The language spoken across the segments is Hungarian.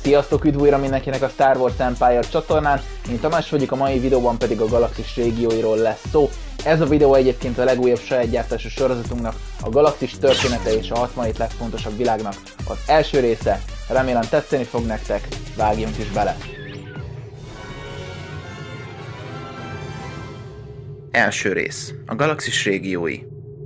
Sziasztok, üdv újra mindenkinek a Star Wars Empire csatornán, én Tamás vagyok, a mai videóban pedig a galaxis régióiról lesz szó. Ez a videó egyébként a legújabb saját gyártású sorozatunknak, a galaxis története és a 67 legfontosabb világnak az első része. Remélem tetszeni fog nektek, vágjunk is bele! Első rész. A galaxis régiói.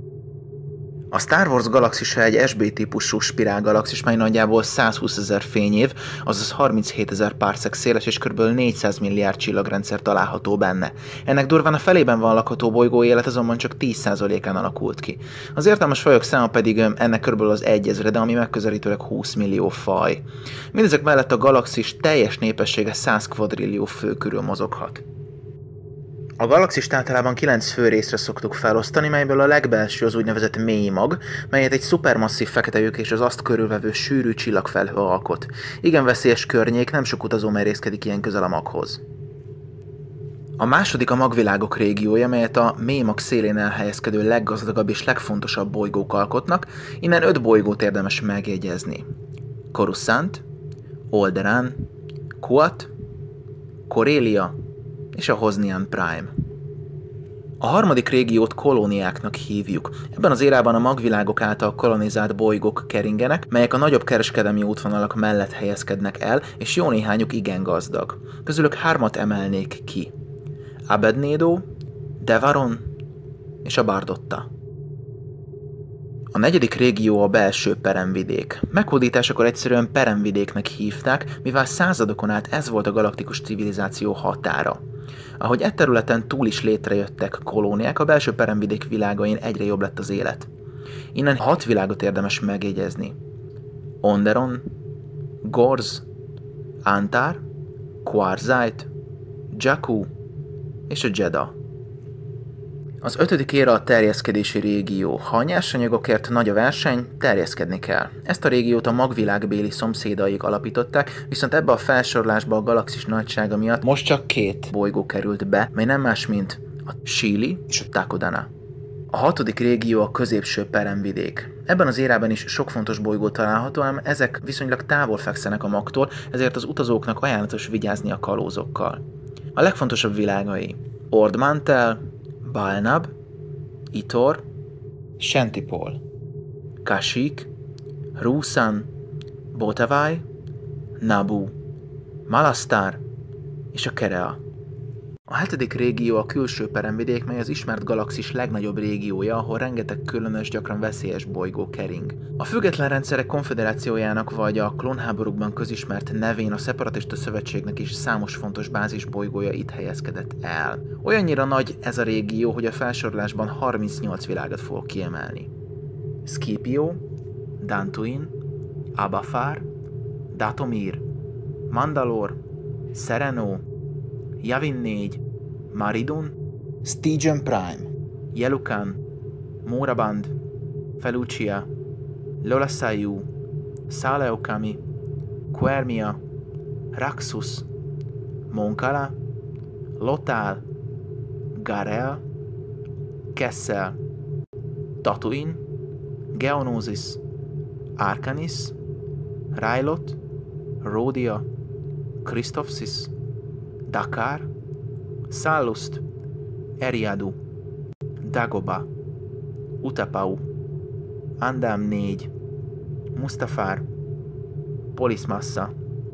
A Star Wars galaxisa egy SB-típusú spirálgalaxis, mely nagyjából 120 000 fényév, azaz 37 000 parsec széles és kb. 400 milliárd csillagrendszer található benne. Ennek durván a felében van lakható bolygó élet, azonban csak 10%-án alakult ki. Az értelmes fajok száma pedig ennek kb. Az 1000, de ami megközelítőleg 20 millió faj. Mindezek mellett a galaxis teljes népessége 100 kvadrillió fő körül mozoghat. A galaxist általában 9 fő részre szoktuk felosztani, melyből a legbelső az úgynevezett mély mag, melyet egy szupermasszív fekete lyuk és az azt körülvevő sűrű csillagfelhő alkot. Igen veszélyes környék, nem sok utazó merészkedik ilyen közel a maghoz. A második a magvilágok régiója, melyet a mély mag szélén elhelyezkedő leggazdagabb és legfontosabb bolygók alkotnak, innen 5 bolygót érdemes megjegyezni. Coruscant, Alderaan, Kuat, Corellia és a Hosnian Prime. A harmadik régiót kolóniáknak hívjuk. Ebben az érában a magvilágok által kolonizált bolygók keringenek, melyek a nagyobb kereskedelmi útvonalak mellett helyezkednek el, és jó néhányuk igen gazdag. Közülük 3-at emelnék ki. Abednedo, Devaron és a Bardotta. A negyedik régió a belső peremvidék. Meghódításakor egyszerűen peremvidéknek hívták, mivel századokon át ez volt a galaktikus civilizáció határa. Ahogy e területen túl is létrejöttek kolóniák, a belső peremvidék világain egyre jobb lett az élet. Innen 6 világot érdemes megjegyezni. Onderon, Gorz, Antar, Quarzite, Jakku és a Jedha. Az 5. éra a terjeszkedési régió. Ha a nyersanyagokért nagy a verseny, terjeszkedni kell. Ezt a régiót a magvilágbéli szomszédaik alapították, viszont ebbe a felsorolásba a galaxis nagysága miatt most csak 2 bolygó került be, mely nem más, mint a Xili és a Takodana. A 6. régió a középső peremvidék. Ebben az érában is sok fontos bolygó található, ám ezek viszonylag távol fekszenek a magtól, ezért az utazóknak ajánlatos vigyázni a kalózokkal. A legfontosabb világai: Ord Mantell, Balnab, Itor, Shantipol, Kashyyyk, Ruusan, Botawai, Naboo, Malastár és a Kerea. A 7. régió a külső peremvidék, mely az ismert galaxis legnagyobb régiója, ahol rengeteg különös, gyakran veszélyes bolygó kering. A Független Rendszerek Konfederációjának vagy a klónháborúkban közismert nevén a Szeparatista Szövetségnek is számos fontos bázisbolygója itt helyezkedett el. Olyannyira nagy ez a régió, hogy a felsorolásban 38 világot fogok kiemelni. Scipio, Dantooine, Abafar, Dathomir, Mandalore, Serenno, Yavin 4, Maridun, Stygeon Prime, Yelukan, Moraband, Felucia, Lola Sayu, Saleokami, Quermia, Raxus, Moncala, Lothal, Garel, Kessel, Tatooine, Geonosis, Arcanis, Rylot, Rhodia, Christophsis, Dakar, Sallust, Eriadu, Dagobah, Utapau, Andam 4, Mustafar, Polis Massa,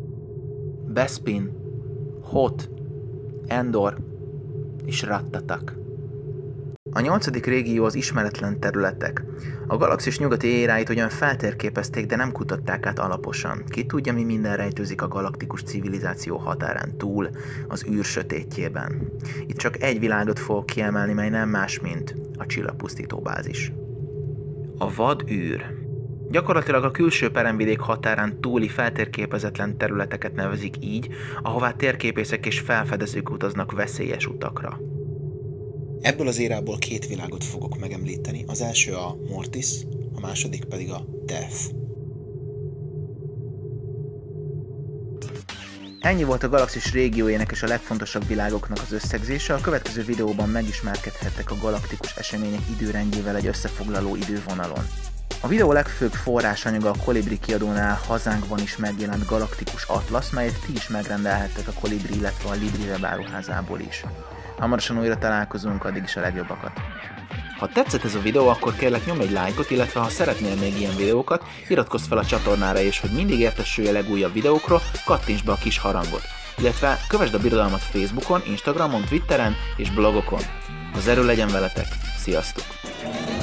Bespin, Hoth, Endor és Rattatak. A 8. régió az ismeretlen területek. A galaxis nyugati éráit ugyan feltérképezték, de nem kutatták át alaposan. Ki tudja, mi minden rejtőzik a galaktikus civilizáció határán túl, az űr sötétjében. Itt csak egy világot fogok kiemelni, mely nem más, mint a csillagpusztító bázis. A vad űr. Gyakorlatilag a külső peremvidék határán túli feltérképezetlen területeket nevezik így, ahová térképészek és felfedezők utaznak veszélyes utakra. Ebből az érából 2 világot fogok megemlíteni. Az első a Mortis, a második pedig a Death. Ennyi volt a galaxis régiójának és a legfontosabb világoknak az összegzése. A következő videóban megismerkedhettek a galaktikus események időrendjével egy összefoglaló idővonalon. A videó legfőbb forrásanyaga a Kolibri kiadónál hazánkban is megjelent Galaktikus Atlasz, melyet ti is megrendelhettek a Kolibri, illetve a Libri webáruházából is. Hamarosan újra találkozunk, addig is a legjobbakat! Ha tetszett ez a videó, akkor kérlek nyomj egy lájkot, illetve ha szeretnél még ilyen videókat, iratkozz fel a csatornára, és hogy mindig értesülj a legújabb videókról, kattints be a kis harangot. Illetve kövesd a Birodalmat Facebookon, Instagramon, Twitteren és blogokon. Az erő legyen veletek, sziasztok!